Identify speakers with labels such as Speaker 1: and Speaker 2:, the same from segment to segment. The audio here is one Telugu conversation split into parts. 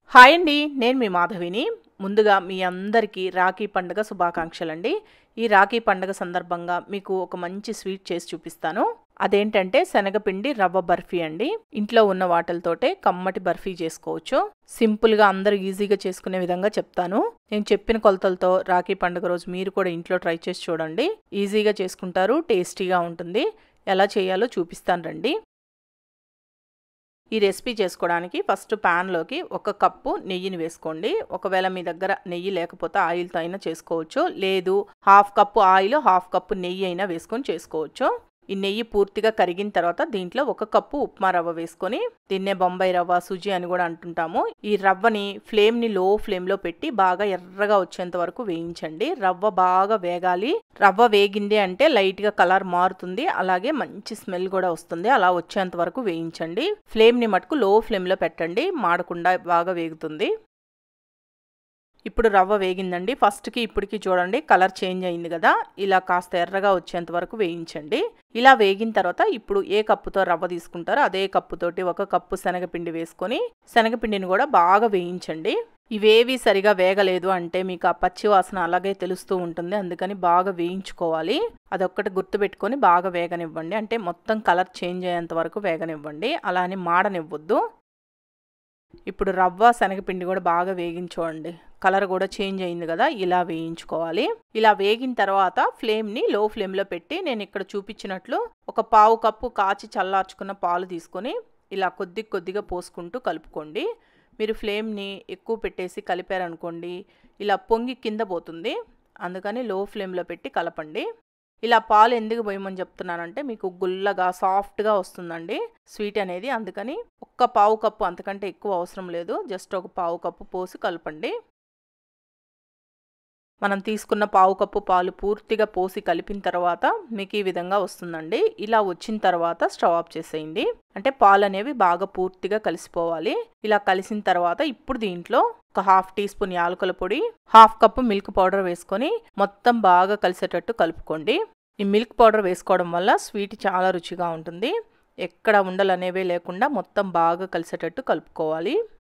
Speaker 1: హాయ్ అండి, నేను మీ మాధవిని. ముందుగా మీ అందరికీ రాఖీ పండుగ శుభాకాంక్షలండి. ఈ రాఖీ పండుగ సందర్భంగా మీకు ఒక మంచి స్వీట్ చేసి చూపిస్తాను. అదేంటంటే శనగపిండి రవ్వ బర్ఫీ అండి. ఇంట్లో ఉన్న వాటితోటే కమ్మటి బర్ఫీ చేసుకోవచ్చు. సింపుల్గా అందరూ ఈజీగా చేసుకునే విధంగా చెప్తాను. నేను చెప్పిన కొలతలతో రాఖీ పండుగ రోజు మీరు కూడా ఇంట్లో ట్రై చేసి చూడండి. ఈజీగా చేసుకుంటారు, టేస్టీగా ఉంటుంది. ఎలా చేయాలో చూపిస్తాను రండి. ఈ రెసిపీ చేసుకోవడానికి ఫస్ట్ ప్యాన్లోకి 1 కప్పు నెయ్యిని వేసుకోండి. ఒకవేళ మీ దగ్గర నెయ్యి లేకపోతే ఆయిల్తో అయినా చేసుకోవచ్చు, లేదు 1/2 కప్పు ఆయిల్ 1/2 కప్పు నెయ్యి అయినా వేసుకొని చేసుకోవచ్చు. ఈ నెయ్యి పూర్తిగా కరిగిన తర్వాత దీంట్లో 1 కప్పు ఉప్మా రవ్వ వేసుకొని, దీన్నే బొంబాయి రవ్వ, సుజీ అని కూడా అంటుంటాము. ఈ రవ్వని ఫ్లేమ్ని లో ఫ్లేమ్లో పెట్టి బాగా ఎర్రగా వచ్చేంత వరకు వేయించండి. రవ్వ బాగా వేగాలి. రవ్వ వేగింది అంటే లైట్గా కలర్ మారుతుంది, అలాగే మంచి స్మెల్ కూడా వస్తుంది. అలా వచ్చేంత వరకు వేయించండి. ఫ్లేమ్ని మటుకు లో ఫ్లేమ్లో పెట్టండి, మాడకుండా బాగా వేగుతుంది. ఇప్పుడు రవ్వ వేగిందండి. ఫస్ట్కి ఇప్పటికి చూడండి కలర్ చేంజ్ అయింది కదా, ఇలా కాస్త ఎర్రగా వచ్చేంత వరకు వేయించండి. ఇలా వేగిన తర్వాత ఇప్పుడు ఏ కప్పుతో రవ్వ తీసుకుంటారో అదే కప్పుతోటి 1 కప్పు శనగపిండి వేసుకొని శనగపిండిని కూడా బాగా వేయించండి. ఇవేవి సరిగా వేగలేదు అంటే మీకు ఆ పచ్చి వాసన అలాగే తెలుస్తూ ఉంటుంది, అందుకని బాగా వేయించుకోవాలి. అదొక్కటి గుర్తుపెట్టుకొని బాగా వేగనివ్వండి. అంటే మొత్తం కలర్ చేంజ్ అయ్యేంత వరకు వేగనివ్వండి, అలానే మాడనివ్వద్దు. ఇప్పుడు రవ్వ శనగపిండి కూడా బాగా వేగించుకోండి. కలర్ కూడా చేంజ్ అయింది కదా, ఇలా వేయించుకోవాలి. ఇలా వేగిన తర్వాత ఫ్లేమ్ని లో ఫ్లేమ్లో పెట్టి నేను ఇక్కడ చూపించినట్లు 1/4 కప్పు కాచి చల్లార్చుకున్న పాలు తీసుకొని ఇలా కొద్దిగా పోసుకుంటూ కలుపుకోండి. మీరు ఫ్లేమ్ని ఎక్కువ పెట్టేసి కలిపారనుకోండి ఇలా పొంగి కింద పోతుంది, అందుకని లో ఫ్లేమ్లో పెట్టి కలపండి. ఇలా పాలు ఎందుకు పోయమని చెప్తున్నానంటే మీకు గుల్లగా సాఫ్ట్గా వస్తుందండి స్వీట్ అనేది, అందుకని 1/4 కప్పు, అంతకంటే ఎక్కువ అవసరం లేదు. జస్ట్ 1/4 కప్పు పోసి కలపండి. మనం తీసుకున్న 1/4 కప్పు పాలు పూర్తిగా పోసి కలిపిన తర్వాత మీకు ఈ విధంగా వస్తుందండి. ఇలా వచ్చిన తర్వాత స్టవ్ ఆఫ్ చేసేయండి. అంటే పాలు అనేవి బాగా పూర్తిగా కలిసిపోవాలి. ఇలా కలిసిన తర్వాత ఇప్పుడు దీంట్లో 1/2 టీ స్పూన్ యాలకుల పొడి, 1/2 కప్పు మిల్క్ పౌడర్ వేసుకొని మొత్తం బాగా కలిసేటట్టు కలుపుకోండి. ఈ మిల్క్ పౌడర్ వేసుకోవడం వల్ల స్వీట్ చాలా రుచిగా ఉంటుంది. ఎక్కడ ఉండలు అనేవే లేకుండా మొత్తం బాగా కలిసేటట్టు కలుపుకోవాలి.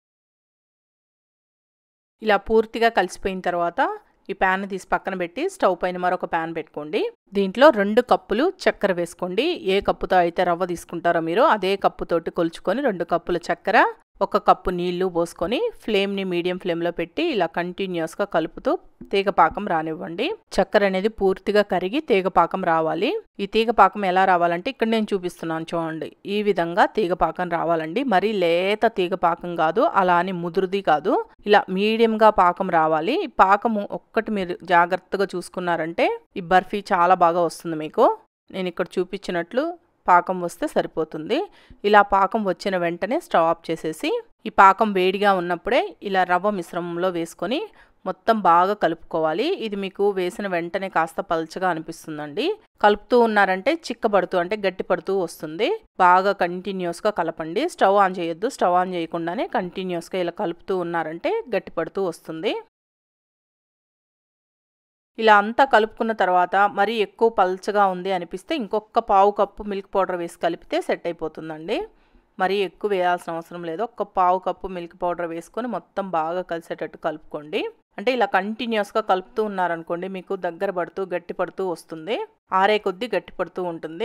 Speaker 1: ఇలా పూర్తిగా కలిసిపోయిన తర్వాత ఈ ప్యాన్ తీసి పక్కన పెట్టి స్టవ్ పైన మరొక ప్యాన్ పెట్టుకోండి. దీంట్లో 2 కప్పులు చక్కెర వేసుకోండి. ఏ కప్పుతో అయితే రవ్వ తీసుకుంటారో మీరు అదే కప్పుతోటి కొలుచుకొని 2 కప్పుల చక్కెర, 1 కప్పు నీళ్లు పోసుకొని ఫ్లేమ్ని మీడియం ఫ్లేమ్లో పెట్టి ఇలా కంటిన్యూస్గా కలుపుతూ తీగపాకం రానివ్వండి. చక్కెర అనేది పూర్తిగా కరిగి తీగపాకం రావాలి. ఈ తీగపాకం ఎలా రావాలంటే ఇక్కడ నేను చూపిస్తున్నాను చూడండి, ఈ విధంగా తీగపాకం రావాలండి. మరీ లేత తీగపాకం కాదు, అలా అని ముదురుది కాదు, ఇలా మీడియంగా పాకం రావాలి. ఈ పాకము ఒక్కటి మీరు జాగ్రత్తగా చూసుకున్నారంటే ఈ బర్ఫీ చాలా బాగా వస్తుంది మీకు. నేను ఇక్కడ చూపించినట్లు పాకం వస్తే సరిపోతుంది. ఇలా పాకం వచ్చిన వెంటనే స్టవ్ ఆఫ్ చేసేసి ఈ పాకం వేడిగా ఉన్నప్పుడే ఇలా రవ్వ మిశ్రమంలో వేసుకొని మొత్తం బాగా కలుపుకోవాలి. ఇది మీకు వేసిన వెంటనే కాస్త పల్చగా అనిపిస్తుందండి. కలుపుతూ ఉన్నారంటే చిక్కబడుతూ అంటే గట్టిపడుతూ వస్తుంది. బాగా కంటిన్యూస్గా కలపండి. స్టవ్ ఆన్ చేయొద్దు. స్టవ్ ఆన్ చేయకుండానే కంటిన్యూస్గా ఇలా కలుపుతూ ఉన్నారంటే గట్టిపడుతూ వస్తుంది. ఇలా అంతా కలుపుకున్న తర్వాత మరీ ఎక్కువ పల్చగా ఉంది అనిపిస్తే ఇంకొక 1/4 కప్పు మిల్క్ పౌడర్ వేసి కలిపితే సెట్ అయిపోతుందండి. మరీ ఎక్కువ వేయాల్సిన అవసరం లేదు. 1/4 కప్పు మిల్క్ పౌడర్ వేసుకొని మొత్తం బాగా కలిసేటట్టు కలుపుకోండి. అంటే ఇలా కంటిన్యూస్గా కలుపుతూ ఉన్నారనుకోండి మీకు దగ్గర పడుతూ గట్టి పడుతూ వస్తుంది. ఆరే కొద్దీ గట్టి పడుతూ ఉంటుంది.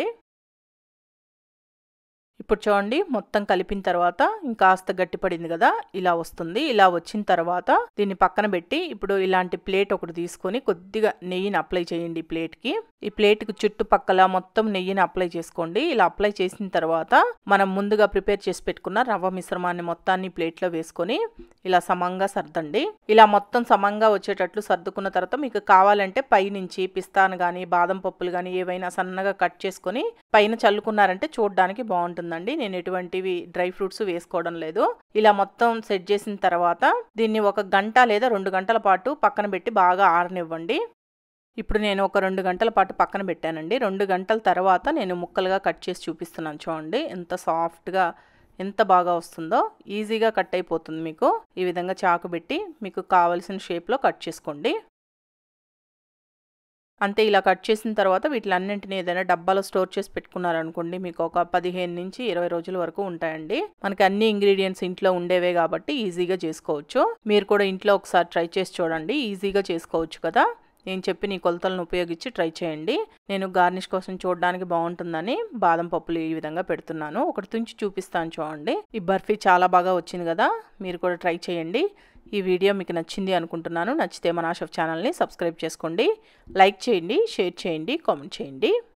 Speaker 1: ఇప్పుడు చూడండి మొత్తం కలిపిన తర్వాత ఇంకాస్త గట్టిపడింది కదా, ఇలా వస్తుంది. ఇలా వచ్చిన తర్వాత దీన్ని పక్కన పెట్టి ఇప్పుడు ఇలాంటి ప్లేట్ ఒకటి తీసుకొని కొద్దిగా నెయ్యిని అప్లై చేయండి ప్లేట్కి. ఈ ప్లేట్కి చుట్టుపక్కల మొత్తం నెయ్యిని అప్లై చేసుకోండి. ఇలా అప్లై చేసిన తర్వాత మనం ముందుగా ప్రిపేర్ చేసి పెట్టుకున్న రవ్వ మిశ్రమాన్ని మొత్తాన్ని ప్లేట్లో వేసుకొని ఇలా సమంగా సర్దండి. ఇలా మొత్తం సమంగా వచ్చేటట్లు సర్దుకున్న తర్వాత మీకు కావాలంటే పైనుంచి పిస్తాను కానీ బాదం పప్పులు కానీ ఏవైనా సన్నగా కట్ చేసుకొని పైన చల్లుకున్నారంటే చూడడానికి బాగుంటుందండి. నేను ఎటువంటివి డ్రై ఫ్రూట్స్ వేసుకోవడం లేదు. ఇలా మొత్తం సెట్ చేసిన తర్వాత దీన్ని 1 గంట లేదా 2 గంటల పాటు పక్కన పెట్టి బాగా ఆరనివ్వండి. ఇప్పుడు నేను ఒక 2 గంటల పాటు పక్కన పెట్టానండి. 2 గంటల తర్వాత నేను ముక్కలుగా కట్ చేసి చూపిస్తున్నాను చూడండి. ఎంత సాఫ్ట్గా ఎంత బాగా వస్తుందో. ఈజీగా కట్ అయిపోతుంది మీకు. ఈ విధంగా చాకు పెట్టి మీకు కావలసిన షేప్లో కట్ చేసుకోండి. అంతే ఇలా కట్ చేసిన తర్వాత వీటిలన్నింటినీ ఏదైనా డబ్బాలో స్టోర్ చేసి పెట్టుకున్నారనుకోండి మీకు ఒక 15 నుంచి 20 రోజుల వరకు ఉంటాయండి. మనకి అన్ని ఇంగ్రీడియంట్స్ ఇంట్లో ఉండేవే కాబట్టి ఈజీగా చేసుకోవచ్చు. మీరు కూడా ఇంట్లో ఒకసారి ట్రై చేసి చూడండి, ఈజీగా చేసుకోవచ్చు కదా. నేను చెప్పిన ఈ కొలతలను ఉపయోగించి ట్రై చేయండి. నేను గార్నిష్ కోసం చూడడానికి బాగుంటుందని బాదం పప్పులు ఈ విధంగా పెడుతున్నాను. ఒకటి తుంచి చూపిస్తాను చూడండి. ఈ బర్ఫీ చాలా బాగా వచ్చింది కదా, మీరు కూడా ట్రై చేయండి. ఈ వీడియో మీకు నచ్చింది అనుకుంటున్నాను. నచ్చితే మన షెఫ్ ఛానల్ని సబ్స్క్రైబ్ చేసుకోండి, లైక్ చేయండి, షేర్ చేయండి, కామెంట్ చేయండి.